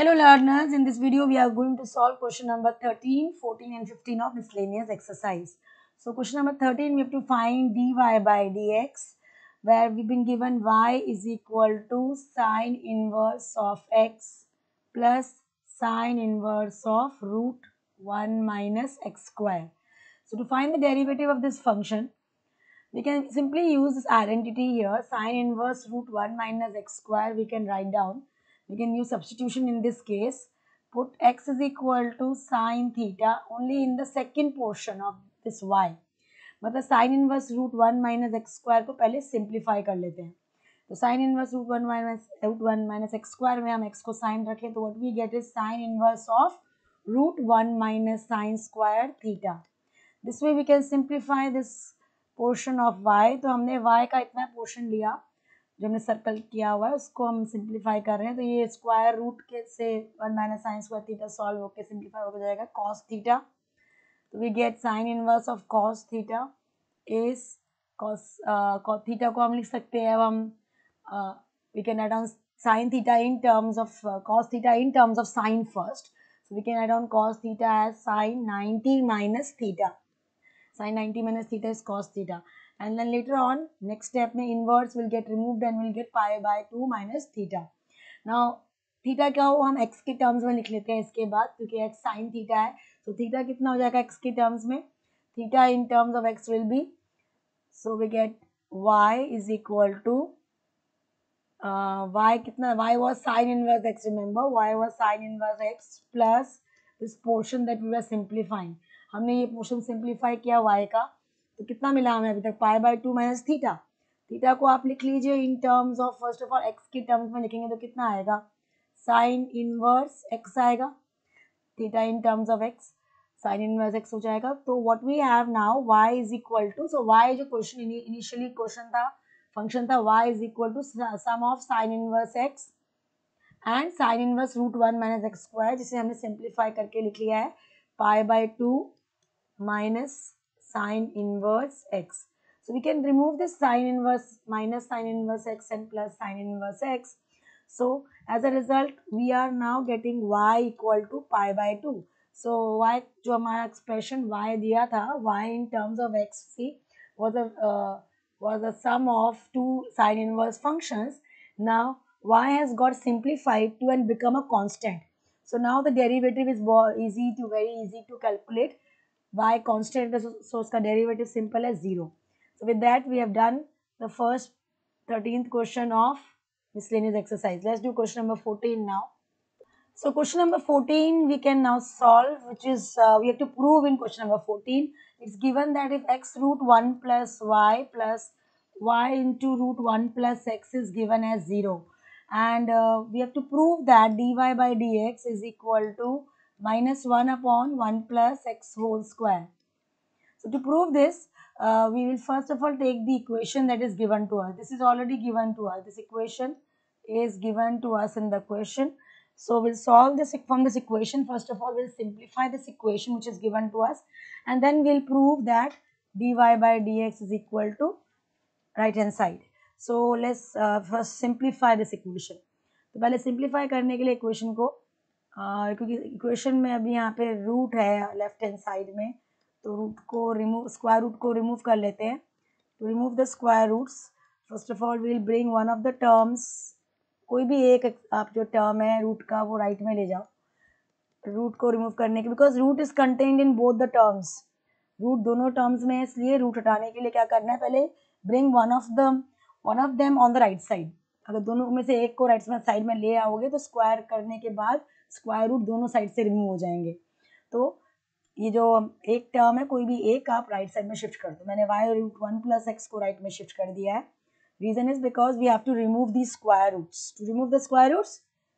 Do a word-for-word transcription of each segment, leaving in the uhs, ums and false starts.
Hello learners, in this video we are going to solve question number thirteen, fourteen and fifteen of miscellaneous exercise. So question number thirteen, we have to find dy by dx, where we've been given y is equal to sine inverse of x plus sine inverse of root one minus x square. So to find the derivative of this function, we can simply use this identity here, sine inverse root one minus x square we can write down. We can use substitution in this case. Put x is equal to sine theta only in the second portion of this y. मतलब sine inverse root one minus x square को पहले simplify कर लेते हैं. तो sine inverse root one minus root one minus x square में हम X को साइन रखें तो what we get is sine inverse of root one minus sine square theta. This way we can simplify this portion of y. तो हमने y का इतना portion लिया जो हमने सर्कल किया हुआ है, उसको हम सिंप्लीफाई कर रहे हैं. तो ये स्क्वायर रूट के से one minus sine square theta solve होकर सिंप्लीफाई हो जाएगा कॉस थीटा. तो we get sine inverse of cos theta is cos theta को हम लिख सकते हैं. अब हम we can add on sine theta in terms of cos theta in terms of sine first. So we can add on cos theta as sine ninety minus theta. Sin ninety minus theta is cos theta, and then later on next step में inverse will get removed and will get pi by two minus theta. Now theta क्या हो हम x के terms में लिख लेते हैं इसके बाद, क्योंकि x sin theta है. तो theta कितना हो जाएगा x के terms में, theta in terms of x will be, so we get y is equal to uh, y कितना, y was sin inverse x, remember y was sin inverse x plus this portion that we were simplifying. हमने ये portion simplify किया y का, तो कितना मिला हमें अभी तक, pi by two minus theta. Theta को आप लिख लीजिए in terms of, first of all x के टर्म्स में लिखेंगे तो कितना आएगा, साइन इनवर्स x आएगा. Theta in terms of x sine inverse x हो जाएगा. तो what we have now y is equal to, so y जो क्वेश्चन इनिशियली क्वेश्चन था, फंक्शन था, y is equal to sum of sine inverse x and sign inverse root one minus x square, जिसे हमने simplify करके लिख लिया है pi by two minus sine inverse x. So we can remove this sine inverse minus sine inverse x and plus sine inverse x. So as a result we are now getting y equal to pi by two. So y जो हमारा expression y दिया था, y in terms of x c was a uh, was a sum of two sine inverse functions. Now y has got simplified to and become a constant. So now the derivative is easy to very easy to calculate. Y constant, so उसका derivative simple है zero. So with that we have done the first thirteenth question of miscellaneous exercise. Let's do question number fourteen now. So question number fourteen we can now solve, which is uh, we have to prove in question number fourteen. It's given that if x root one plus y plus y into root one plus x is given as zero, and uh, we have to prove that dy by dx is equal to minus one upon one plus x whole square. So to prove this, uh, we will first of all take the equation that is given to us. This is already given to us. This equation is given to us in the question. So we'll solve this from this equation. First of all, we'll simplify this equation which is given to us, and then we'll prove that dy by dx is equal to right hand side. So let's uh, first simplify this equation. तो पहले simplify करने के लिए equation को, Uh, क्योंकि equation में अभी यहाँ पे रूट है लेफ्ट हैंड साइड में, तो रूट को रिमूव, स्क्वायर रूट को रिमूव कर लेते हैं. To remove the square roots, first of all we will bring one of the terms, कोई भी एक आप जो टर्म है रूट का वो राइट में ले जाओ. रूट को रिमूव करने के, because root is contained in both the terms, root दोनों टर्म्स में है, इसलिए रूट हटाने के लिए क्या करना है, पहले bring one of the one of them on the right side. अगर दोनों में से एक को राइट साइड में ले आओगे तो स्क्वायर करने के बाद स्क्वायर रूट दोनों साइड से रिमूव हो जाएंगे. तो ये जो एक टर्म है कोई भी एक आप राइट साइड में शिफ्ट कर दो. मैंने y root one plus x को राइट में शिफ्ट कर दिया है. Reason is because we have to remove the square roots. To remove the square roots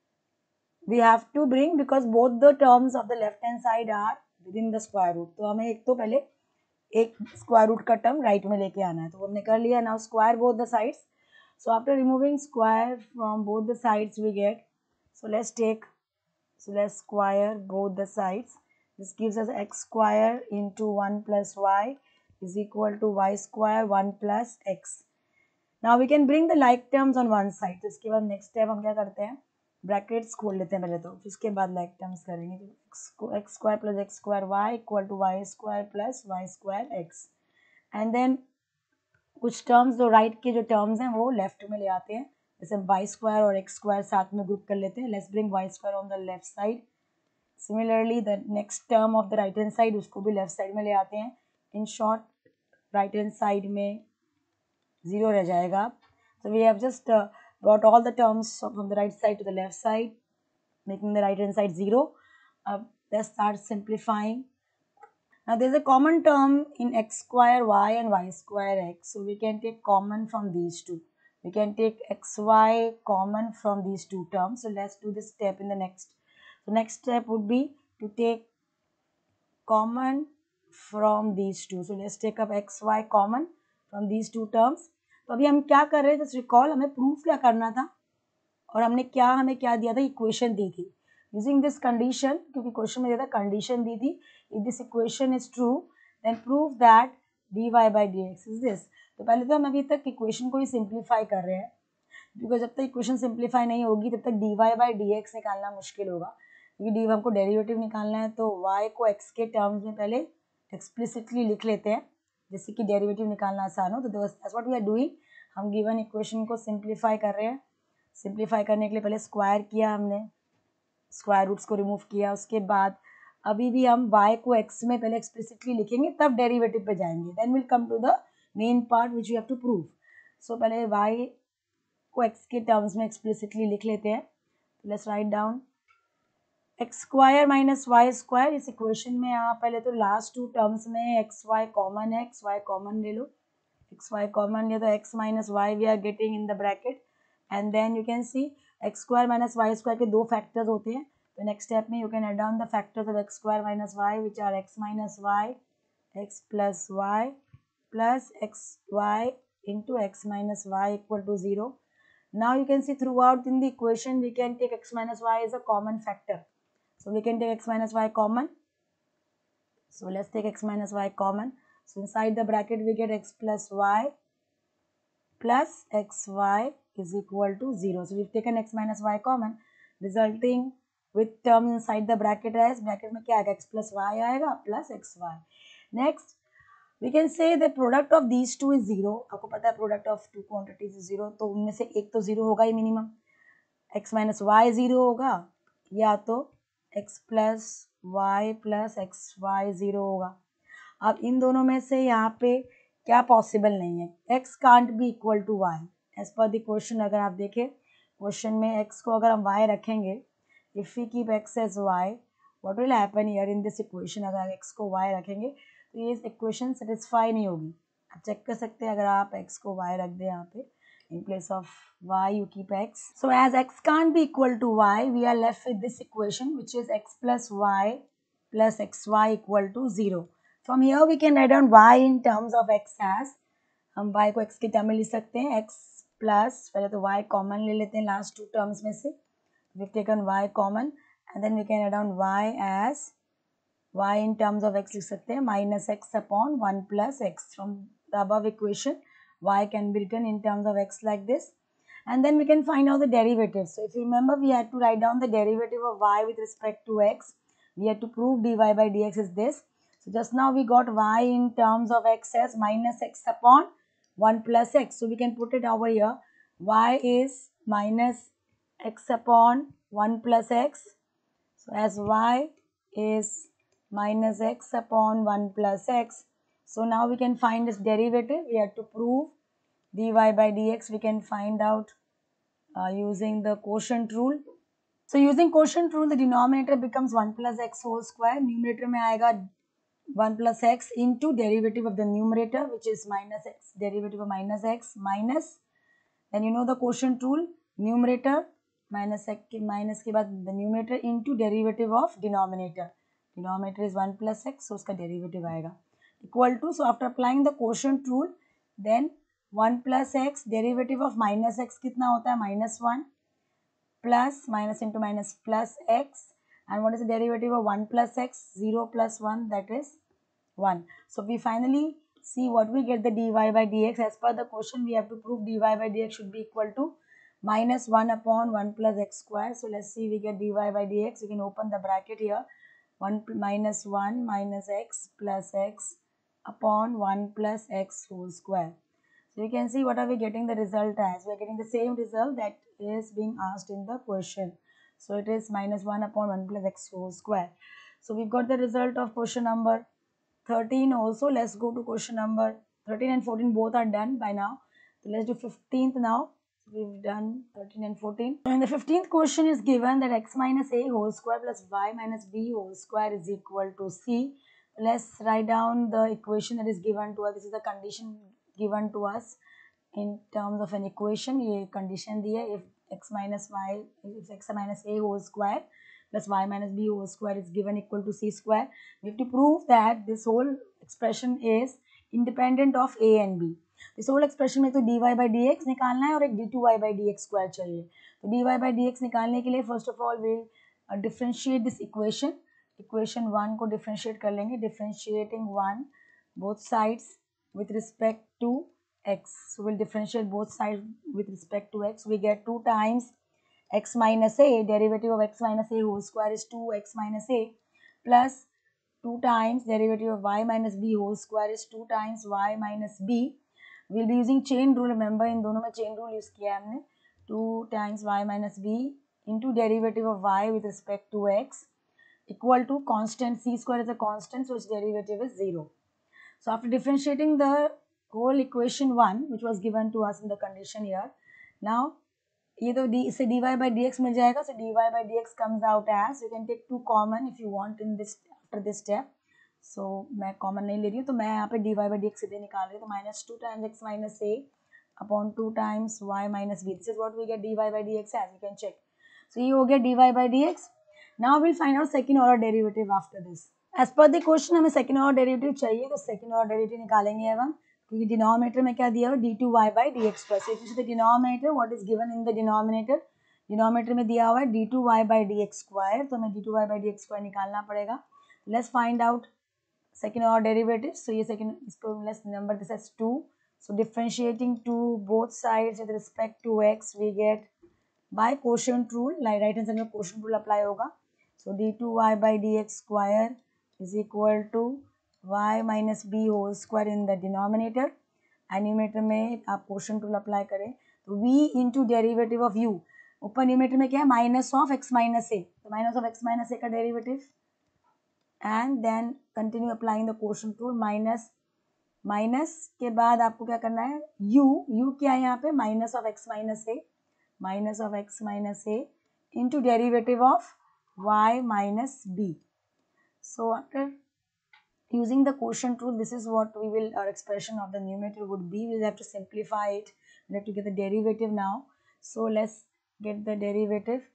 we have to bring, because both the terms of the left hand side are within the square root. तो हमें एक तो पहले एक square root का term right में लेके आना है, तो हमने कर लिया. Now square both the sides. So after removing square from both the sides we get, so let's take, so let's square both the sides. This gives us x square into one plus y is equal to y square one plus x. Now we can bring the like terms on one side. तो इसके बाद next step हम क्या करते हैं, brackets खोल लेते हैं पहले तो, फिर उसके बाद लाइक टर्म्स करेंगे। तो x square plus x square y equal to y square plus y square x, and then कुछ टर्म्स जो राइट के जो टर्म्स हैं वो लेफ्ट में ले आते हैं, जैसे वाई स्क्वायर और एक्स स्क्वायर साथ में ग्रुप कर लेते हैं। Let's bring y square on the left side. Similarly the next term of the right hand side उसको भी लेफ्ट साइड में ले आते हैं। In short right hand side में जीरो रह जाएगा। So we have just uh, brought all the terms from the right side to the left side, making the right hand side zero. Uh, let's start simplifying. Now there is a common term in x square y and y square x. So we can take common from these two. We can take xy common from these two terms. So let's do this step in the next. So next step would be to take common from these two. So let's take up xy common from these two terms. तो अभी हम क्या कर रहे हैं, just recall, हमें proof क्या करना था और हमने क्या हमें क्या दिया था, इक्वेशन दी थी यूजिंग दिस कंडीशन, क्योंकि क्वेश्चन में दिया था कंडीशन दी थी, if this equation is true then prove that d y by d x is this. तो पहले तो हम अभी तक इक्वेशन को ही सिंप्लीफाई कर रहे हैं, बिकॉज जब तक इक्वेशन सिंप्लीफाई नहीं होगी तब तक d y by d x निकालना मुश्किल होगा, क्योंकि डी हमको डेरिवेटिव निकालना है। तो वाई को एक्स के टर्म्स में पहले एक्सप्लिसिटली लिख लेते हैं, जिससे कि डेरिवेटिव निकालना आसान हो। तो that's what we are doing, हम गिवन इक्वेशन को सिंप्लीफाई कर रहे हैं। सिंप्लीफाई करने के लिए पहले स्क्वायर किया हमने, स्क्वायर रूट्स को रिमूव किया, उसके बाद अभी भी हम y को x में पहले एक्सप्लिसिटली लिखेंगे, तब डेरिवेटिव पे जाएंगे, then will come to the main part which you have to prove. So पहले y को x के टर्म्स में एक्सप्लिसिटली लिख लेते हैं। Let's write down x square minus y square. इस इक्वेशन में आप पहले तो लास्ट टू टर्म्स में एक्स वाई कॉमन है, एक्स वाई कॉमन ले लो, एक्स वाई कॉमन ले तो x minus y we are getting in the bracket, and then you can see x square minus y square के दो factors होते हैं। तो नेक्स्ट स्टेप में you can add down the factors of x square minus y which are x minus y, x plus y plus x y into x minus y equal to zero. Now you can see throughout in the equation we can take x minus y as a common factor. So we can take x minus y common. So let's take x minus y common. So inside the bracket we get x plus y plus xy is equal to zero. So we've taken x minus y common, resulting with term inside the bracket as bracket में क्या आएगा, x plus y आएगा plus xy. Next we can say the product of these two is zero. आपको पता है product of two quantities is zero, तो उनमें से एक तो zero होगा ही minimum. x minus y zero होगा, या तो x plus y plus xy zero होगा। अब इन दोनों में से यहाँ पे क्या पॉसिबल नहीं है, x can't be equal to y as per the question। अगर आप देखें क्वेश्चन में x को अगर हम y रखेंगे, if we keep x as y, what will happen here in this equation, अगर x को y रखेंगे तो ये इक्वेशन सेटिस्फाई नहीं होगी। आप चेक कर सकते हैं, अगर आप x को y रख दें यहाँ पे, in place of y you keep x. So as x can't be equal to y, we are left with this equation which is x plus y plus xy equal to zero. From here we can write down y in terms of x as, हम y को x के term में लिख सकते हैं, x plus, पहले तो y common ले लेते हैं लास्ट टू टर्म्स में से, we've taken y common and then we can add on y as y in terms of x लिख सकते हैं minus x upon one plus x. From the above equation y can be written in terms of x like this, and then we can find out the derivative. So if you remember, we had to write down the derivative of y with respect to x. We had to prove dy by dx is this. So just now we got y in terms of x as minus x upon one plus x. So we can put it over here, y is minus x upon one plus x. So as y is minus x upon one plus x. So now we can find this derivative. We have to prove dy by dx. We can find out uh, using the quotient rule. So using quotient rule, the denominator becomes one plus x whole square. Numerator में आएगा one plus x into derivative of the numerator, which is minus x, derivative of minus x minus, then you know the quotient rule, numerator minus x minus के बाद the numerator into derivative of denominator. Denominator is one plus x, so उसका derivative आएगा equal to, so after applying the quotient rule, then one plus x derivative of minus x कितना होता है, minus one plus minus into minus plus x, and what is the derivative of one plus x, zero plus one, that is one. So we finally see what we get, the dy by dx. As per the question we have to prove dy by dx should be equal to minus one upon one plus x square. So let's see, we get dy by dx. You can open the bracket here. one minus one minus x plus x upon one plus x whole square. So you can see what are we getting the result as. We are getting the same result that is being asked in the question. So it is minus one upon one plus x whole square. So we've got the result of question number thirteen also. Let's go to question number thirteen and fourteen, both are done by now. So let's do fifteenth now. We've done thirteen and fourteen. So in the fifteenth question is given that x minus a whole square plus y minus b whole square is equal to c. Let's write down the equation that is given to us. This is the condition given to us in terms of an equation. ये condition दी है, if x minus y, if x minus a whole square plus y minus b whole square is given equal to c square. We have to prove that this whole expression is independent of a and b. इस whole expression में तो dy by dx निकालना है और एक d2y by dx square चाहिए. तो dy by dx निकालने के लिए first of all we uh, differentiate this equation. Equation one को differentiate कर लेंगे. Differentiating one both sides with respect to x. So we'll differentiate both sides with respect to x. We get two times x minus a, derivative of x minus a whole square is two x minus a, plus two times derivative of y minus b whole square is two times y minus b. We'll be using chain rule. Remember, in दोनों में chain rule use किया हमने. two times y minus b into derivative of y with respect to x equal to constant. C square is a constant, so its derivative is zero. So after differentiating the whole equation one, which was given to us in the condition here, now ये तो d इससे dy by dx मिल जाएगा. So dy by dx comes out as, you can take two common if you want in this after this step. So मैं common नहीं ले रही हूँ, तो मैं यहाँ पे dy by dx सीधे निकाल रही हूँ. तो minus two times x minus a upon two times y minus b. This is what we get dy by dx as. You can check. So ये हो गया dy by dx. Now we'll find out second order derivative after this. As per the question हमें second order derivative चाहिए, तो second order derivative निकालेंगे अब हम, क्योंकि डिनोमिनेटर में क्या दिया हुआ d two y by d x plus. It is the denominator what is given in the denominator. Denominator में दिया हुआ है d two y by d x square, तो हमें d two y by d x square निकालना पड़ेगा. Let's find out second order derivative. So ये second, इसको let's number this as two. So differentiating to both sides with respect to x we gate bye quotient rule. Right hand side में quotient rule apply होगा. So d two y by d x square is equal to y minus b whole square in the denominator. and numerator में आप quotient rule apply करें तो v into derivative of u. ऊपर numerator में क्या है, minus of x minus a, तो minus of x minus a का derivative, and then continue applying the quotient rule. minus minus के बाद आपको क्या करना है, u u क्या है यहाँ पे, minus of x minus a, minus of x minus a into derivative of y minus b. So after using the quotient rule, this is what we will, our expression of the numerator would be. We'll have to simplify it. We'll have to get the derivative now. So let's get the derivative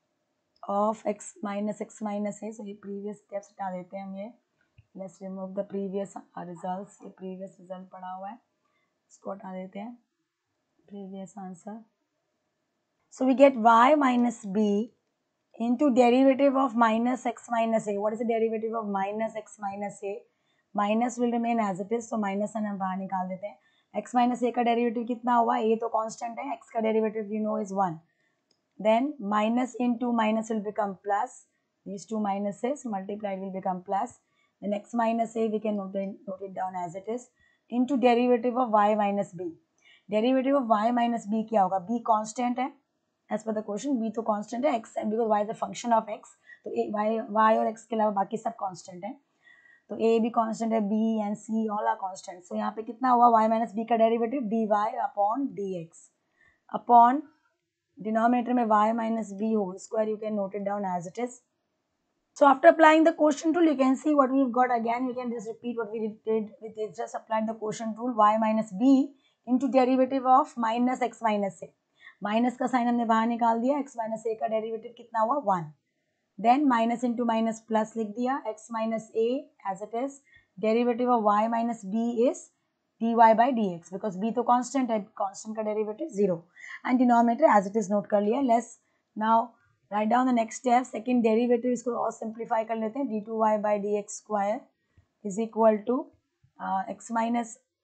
of x minus x minus a. So ये previous steps हटा देते हैं हम ये. Let's remove the previous results. ये previous result पड़ा हुआ है, इसको हटा देते हैं. Previous answer. So we get y minus b into derivative of minus x minus a. What is the derivative of minus x minus a? Minus will remain as it is, so minus हम बाहर निकाल देते हैं. x minus a का derivative कितना हुआ, a तो constant है, x का derivative you know is one. Then minus into minus will become plus. These two minuses multiplied will become plus. Then x minus a we can note it, note it down as it is, into derivative of y minus b. Derivative of y minus b क्या होगा, b constant है. As per the question, b तो constant है, x and because y is a function of x, तो a, y, y और x के अलावा बाकी सब constant है. तो a भी constant है, b and c all are constant. So यहाँ पे कितना हुआ, y minus b का derivative dy upon dx upon denominator में y minus b whole square. You can note it down as it is. So after applying the quotient rule, you can see what we've got again. You can just repeat what we did with it. Just applied the quotient rule, y minus b into derivative of minus x minus a. Minus का sign हमने बाहर निकाल दिया, x minus ए का derivative कितना हुआ, one. Then minus into minus plus लिख दिया, x minus a as it is, derivative of y minus b is dy by d x, because b तो कांस्टेंट है, कांस्टेंट का derivative zero. And denominator as it is note कर लिया. Let's now write down the next step. Second derivative, इसको और simplify कर लेते हैं. D two y by d x square is equal to x minus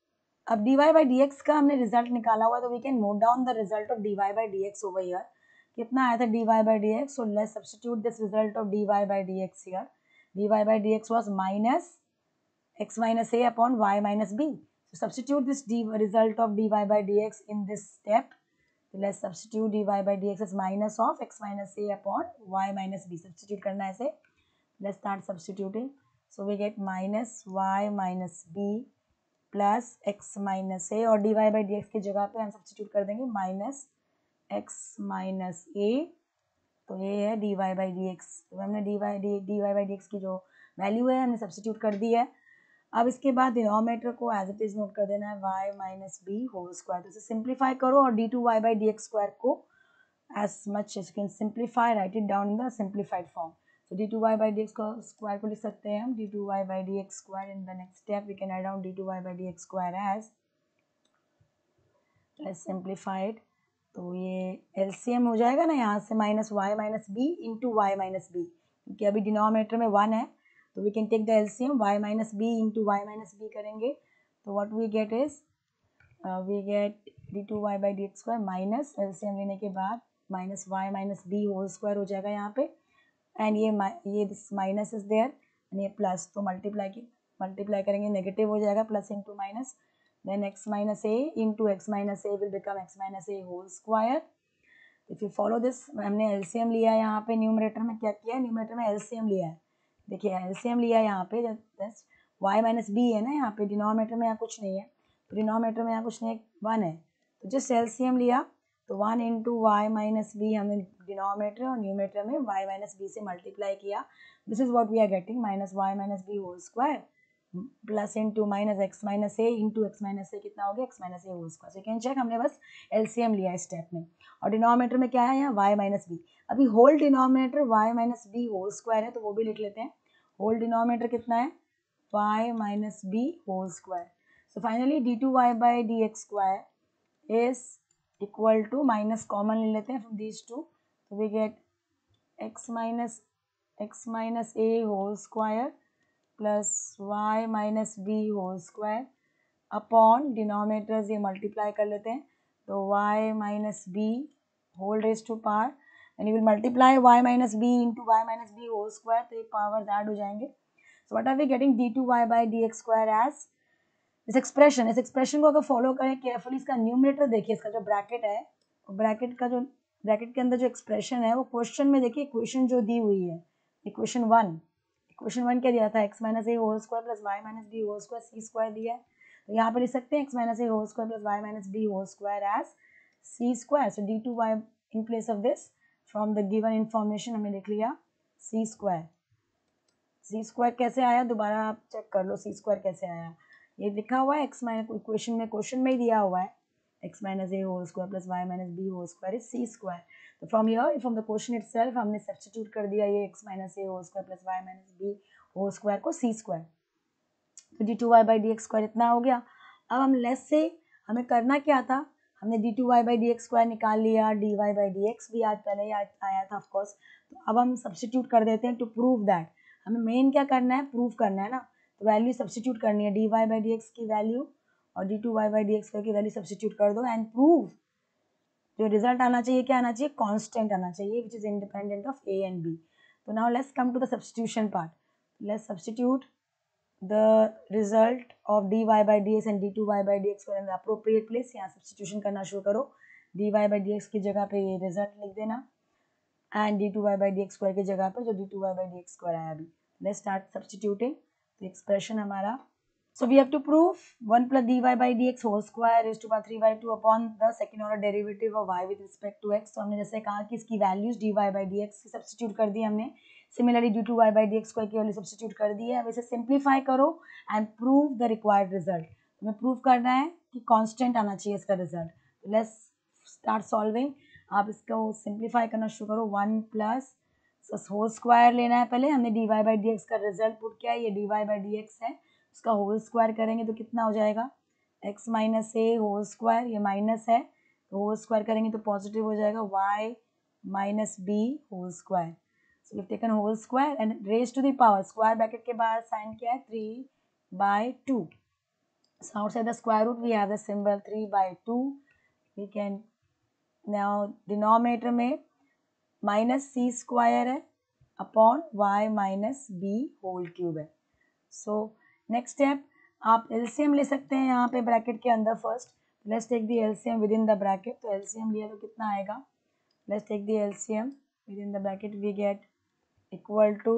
अब dy by d x का हमने रिजल्ट निकाला हुआ है, तो we can note down the result of dy by d x over here. कितना आया था dy by d x? So let's substitute this result of dy by d x here. dy by d x was minus x minus a upon y minus b. So substitute this d result of dy by dx in this step. So let's substitute dy by dx as minus of x minus a upon y minus b. Substitute करना है ऐसे. Let's start substituting. So we get minus y minus b plus x minus a, और dy by dx की जगह पे हम substitute कर देंगे minus x minus a. तो ये है dy by dx. तो हमने dy by dy by dx की जो वैल्यू है हमने सब्सटीट्यूट कर दी है. अब इसके बाद डिनोमिनेटर को एज इट इज नोट कर देना है y minus b whole square. तो इसे सिंप्लीफाई करो और d two y by d x square को as much as you can simplify, right it down in the simplified form. So d two y by d x square को लिख सकते हैं हम d two y by d x square. In the next step we can write down d two y by d x square as, let's simplified. तो ये LCM हो जाएगा ना यहाँ से minus y minus b into y minus b, क्योंकि अभी denominator में वन है. तो we can take the LCM y minus b into y minus b करेंगे. तो what we get is we get d two y by d x square minus LCM लेने के बाद minus y minus b whole square हो जाएगा यहाँ पे. एंड ये ये this minus is there and ये प्लस, तो मल्टीप्लाई की मल्टीप्लाई करेंगे नेगेटिव हो जाएगा, plus into minus. Then x minus a into x minus a will become x minus a whole square. If you follow this, हमने LCM लिया है यहाँ पे. न्यूमरेटर में क्या किया है? न्यूमरेटर में एलसीएम लिया है. देखिए एलसीएम लिया है यहाँ पे, जस्ट y माइनस बी है ना यहाँ पे. डिनोमिनेटर में यहाँ कुछ नहीं है, तो डिनोमिनेटर में यहाँ कुछ नहीं है, वन है. तो जस्ट एलसीएम लिया, तो one into y minus b हमने डिनोमिनेटर और न्यूमरेटर में y माइनस बी से मल्टीप्लाई किया. This is what we are getting, minus y minus b whole square plus into minus x minus a into x minus a कितना हो गया? X minus a whole square. Second check, हमने बस LCM लिया इस step में. और denominator में क्या है यहाँ? y minus b. अभी whole denominator y minus b whole square है, तो वो भी लिख लेते हैं. होल डिनोमिनेटर कितना है? y minus b whole square. So finally d two y by d x square is equal to, minus common ले लेते हैं फ्रॉम दीज टू, तो we get x minus x minus a whole square plus y minus b whole square upon denominators ये multiply कर लेते हैं. तो y minus b whole raise to power, and you will multiply y minus b into y minus b whole square, तो ये powers add हो जाएंगे. So what are we getting? D two y by dx square as इस expression. इस expression को अगर follow करें carefully, इसका न्यूमरेटर देखिए, इसका जो ब्रैकेट है, ब्रैकेट का जो ब्रैकेट के अंदर जो एक्सप्रेशन है वो क्वेश्चन में देखिए इक्वेशन जो दी हुई है, इक्वेशन वन. इक्वेशन वन क्या दिया था? X minus a whole square plus y minus b whole square c square दिया है. तो यहाँ पे लिख सकते हैं x minus a whole square plus y minus b whole square as c square. So d two y in place of this from the given information हमने लिख लिया सी स्क्वायर. सी स्क्वायर कैसे आया? दोबारा आप चेक कर लो सी स्क्वायर कैसे आया. ये लिखा हुआ है एक्स माइनस इक्वेशन में, क्वेश्चन में ही दिया हुआ है x minus a whole square plus y minus b whole square is c square. तो from here from the question itself हमने सब्स्टिट्यूट कर दिया ये x minus a whole square plus y minus b whole square को c square. तो d two y by d x square इतना हो गया. अब हम लेस से हमें करना क्या था? हमने d two y by d x square निकाल लिया, d y by d x भी आज पहले ही आया था ऑफकोर्स. तो अब हम सब्स्टिट्यूट कर देते हैं टू प्रूव दैट. हमें मेन क्या करना है? प्रूव करना है ना. तो वैल्यू सब्स्टिट्यूट करनी है, d y by d x की वैल्यू और d two y by d x की वैल्यू सब्स्टिट्यूट कर दो एंड प्रूव. जो रिजल्ट आना चाहिए क्या आना चाहिए? कांस्टेंट आना चाहिए which is independent of a and b. तो now let's come to the substitution part. Let's substitute the result of dy by dx and d two y by dx for an appropriate place. यहाँ substitution करना शुरू करो. dy by dx की जगह पे ये result लिख देना and d two y by dx square की जगह पे जो d two y by dx square आया अभी. Let's start substituting. तो एक्सप्रेशन हमारा, so we have to prove one plus dy by dx whole square is to power three by two upon the second order derivative of y with respect to x. तो हमने जैसे कहा कि इसकी values dy by dx की substitute कर दी हमने. Similarly d two y by d x square की वैल्यू सब्स्टिट्यूट कर दी है. अब इसे सिंप्लीफाई करो and prove the required result. हमें प्रूव करना है कि कांस्टेंट आना चाहिए इसका रिजल्ट. Let's start solving. आप इसको सिंप्लीफाई करना शुरू करो. वन प्लस होल स्क्वायर लेना है पहले. हमने d y by d x का रिजल्ट पुट किया है, ये d y by d x है, उसका होल स्क्वायर करेंगे तो कितना हो जाएगा? X minus a whole square, ये माइनस है तो होल स्क्वायर करेंगे तो पॉजिटिव हो जाएगा, y minus b whole square. So we've taken whole square and raised to the power. Square bracket के बाहर साइन क्या है? Three by two. So outside the square root we have the symbol three by two. We can now denominator में minus c square है upon y minus b whole cube है. So next step आप L C M ले सकते हैं यहाँ पे bracket के अंदर. First let's take the L C M within the bracket. तो L C M लिया तो कितना आएगा? Let's take the L C M within the bracket. We get equal to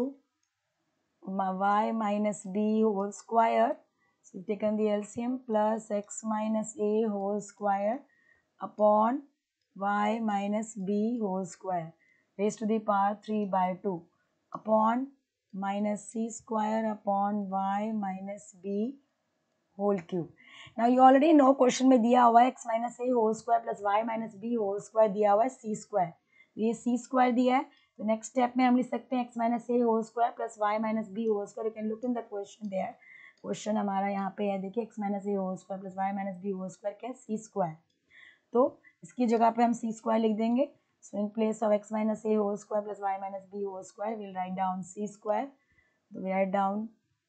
y minus b whole square. So we've taken the L C M plus x minus a whole square upon y minus b whole square raised to the power three by two upon minus c square upon y minus b whole cube. Now you already know question में दिया हुआ है x minus a whole square plus y minus b whole square दिया हुआ है c square. ये c square दिया है. तो नेक्स्ट स्टेप में हम लिख सकते हैं x minus a whole square plus y minus b whole square. You can look in the question there. Question हमारा यहाँ पे है, देखिए x minus a whole square plus y minus b whole square क्या है? c square. तो इसकी जगह पे हम c square लिख देंगे. So in place of x minus a whole square plus y minus b whole square, we'll write down c square. So we write down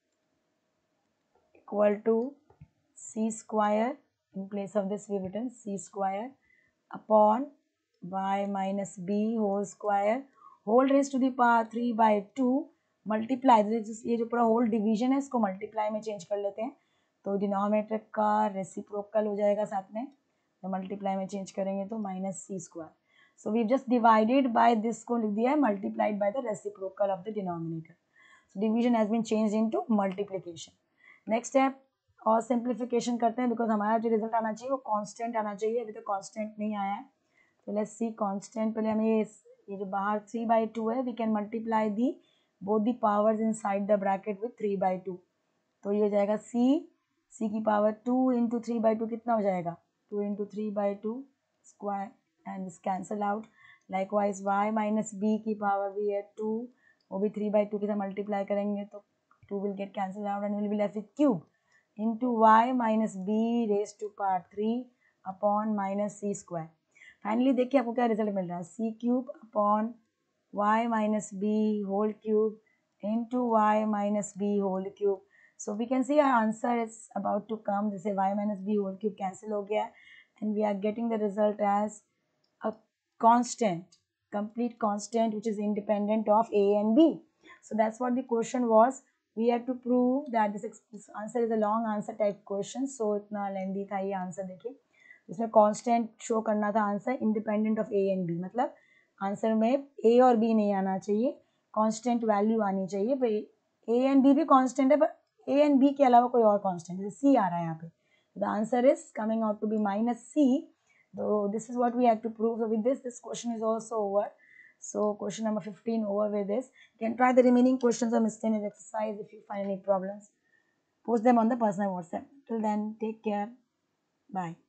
equal to c square. In place of this we've written c square upon y minus b whole square whole raised to the power three by two multiply. ये जो पूरा whole division है इसको multiply में change कर लेते हैं. तो डिनोमिनेटर का रेसिप्रोकल हो जाएगा साथ में. तो मल्टीप्लाई में चेंज करेंगे तो minus c square. So we just divided by this को लिख दिया है multiplied by the reciprocal of the denominator. So division has been changed into multiplication. Next step और सिंप्लीफिकेशन करते हैं बिकॉज हमारा जो रिजल्ट आना चाहिए वो कांस्टेंट आना चाहिए. अभी तो कांस्टेंट नहीं आया है. तो लेट्स सी कांस्टेंट. पहले हमें ये ये जो बाहर थ्री बाई टू है we can multiply the both the powers inside the bracket with three by two. तो ये हो जाएगा सी सी की power two into three by two कितना हो जाएगा? Two into three by two square and this cancel out. Likewise y minus b की power भी है टू, वो भी थ्री बाई टू के साथ मल्टीप्लाई करेंगे तो two will get cancel out and will be left with cube into y minus b raise to power three upon minus c square. Finally देखिए आपको क्या रिजल्ट मिल रहा है? C cube upon y minus b whole cube into y minus b whole cube. So we can see our answer is about to come. This is y minus b whole cube cancel हो गया and we are getting the result as a constant, complete constant which is independent of a and b. So that's what the question was. We had to prove that this, this answer is a long answer type question. So इतना lengthy था ये answer. देखिए इसमें constant show करना था answer independent of a and b. मतलब answer में a और b नहीं आना चाहिए, constant value आनी चाहिए. a and b भी constant है पर a and b के अलावा कोई और कांस्टेंट जैसे c आ रहा है यहाँ पे. The answer is coming out to be minus c. तो this is what we have to prove. So with this this question is also over. So question number fifteen over with this. You can try the remaining questions of miscellaneous exercise. If you find any problems post them on the personal WhatsApp. Till then take care. Bye.